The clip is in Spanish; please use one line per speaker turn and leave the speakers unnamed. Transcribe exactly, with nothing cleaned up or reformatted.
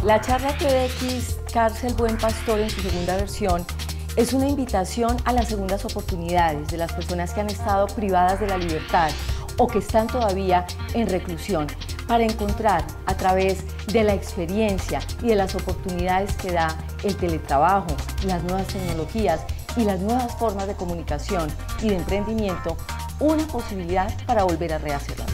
La charla T D X Cárcel Buen Pastor en su segunda versión es una invitación a las segundas oportunidades de las personas que han estado privadas de la libertad o que están todavía en reclusión, para encontrar a través de la experiencia y de las oportunidades que da el teletrabajo, las nuevas tecnologías y las nuevas formas de comunicación y de emprendimiento, una posibilidad para volver a rehacer la